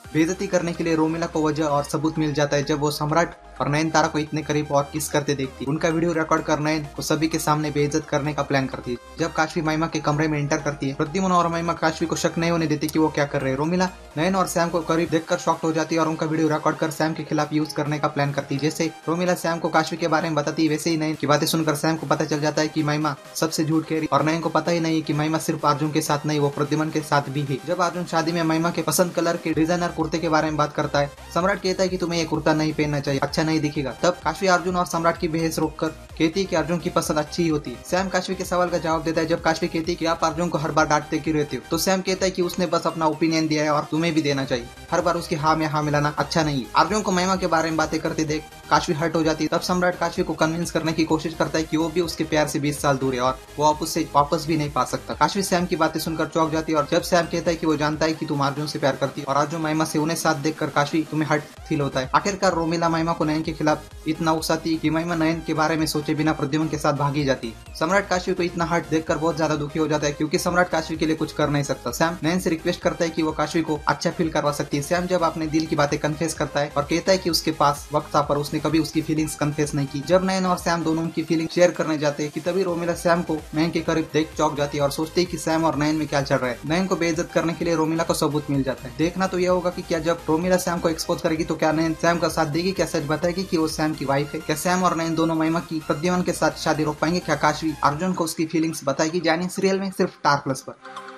बेइज्जती करने के लिए रोमिला को वजह और सबूत मिल जाता है जब वो सम्राट और नयनतारा को इतने करीब और किस करते देखती है। उनका वीडियो रिकॉर्ड कर नयन को सभी के सामने बेइज्जत करने का प्लान करती है। जब काशवी महिमा के कमरे में एंटर करती है, प्रद्युम्न और महिमा काशवी को शक नहीं होने देती कि वो क्या कर रहे हैं। रोमिला नयन और सैम को करीब देखकर शॉक्ड हो जाती है और उनका वीडियो रिकॉर्ड कर सैम के खिलाफ यूज करने का प्लान करती है। जैसे रोमिला सैम को काशवी के बारे में बताती है, वैसे ही नयन की बातें सुनकर सैम को पता चल जाता है कि महिमा सबसे झूठ कह रही और नयन को पता ही नहीं कि महिमा सिर्फ अर्जुन के साथ नहीं, वो प्रद्युम्न के साथ भी है। जब अर्जुन शादी में महिमा के पसंद कलर के डिजाइनर कुर्ते के बारे में बात करता है, सम्राट कहता है कि तुम्हें ये कुर्ता नहीं पहनना चाहिए, अच्छा नहीं दिखेगा। तब काशवी अर्जुन और सम्राट की बहस रोककर कहती है कि अर्जुन की पसंद अच्छी ही होती है। सैम काशवी के सवाल का जवाब देता है जब काशवी कहती है कि आप अर्जुन को हर बार डांटते क्यों रहते हो, तो सैम कहता है कि उसने बस अपना ओपिनियन दिया है और तुम्हें भी देना चाहिए, हर बार उसकी हाँ में हाँ मिलाना अच्छा नहीं है। अर्जुन को महिमा के बारे में बातें करते देख काशवी हर्ट हो जाती है। तब सम्राट काशवी को कन्विंस करने की कोशिश करता है कि वो भी उसके प्यार से 20 साल दूर है और वो अब उससे वापस भी नहीं पा सकता। काशवी सैम की बातें सुनकर चौंक जाती है और जब सैम कहता है कि वो जानता है कि तुम अर्जुन से प्यार करती है और अर्जुन महिमा से उन्हें साथ देखकर काशवी तुम्हें हर्ट फील होता है। आखिरकार रोमिला महिमा को नयन के खिलाफ इतना उकसाती है कि महिमा नयन के बारे में सोचे बिना प्रद्युम्न के साथ भागी जाती है। सम्राट काशवी को इतना हर्ट देखकर बहुत ज्यादा दुखी हो जाता है क्योंकि सम्राट काशवी के लिए कुछ कर नहीं सकता। सैम नयन से रिक्वेस्ट करता है कि वो काशवी को अच्छा फील करवा सकती है। सैम जब अपने दिल की बातें कन्फेस करता है और कहता है कि उसके पास वक्त था पर उसने कभी उसकी फीलिंग्स कन्फेस नहीं की। जब नयन और सैम दोनों उनकी फीलिंग शेयर करने जाते हैं कि तभी रोमिला सैम को नयन के करीब देख चौंक जाती है और सोचती है कि सैम और नयन में क्या चल रहा है। नयन को बेइज्जत करने के लिए रोमिला को सबूत मिल जाता है। देखना तो यह होगा कि क्या जब रोमिला सैम को एक्सपोज करेगी तो क्या नयन सैम का साथ देगी, क्या सच बताएगी कि वो सैम की वाइफ है, क्या सैम और नयन दोनों महिमा की प्रद्युम्न के साथ शादी रोक पाएंगे, क्या काशवी अर्जुन को उसकी फीलिंग्स बताएगी। जानिए सीरियल में सिर्फ स्टार प्लस पर।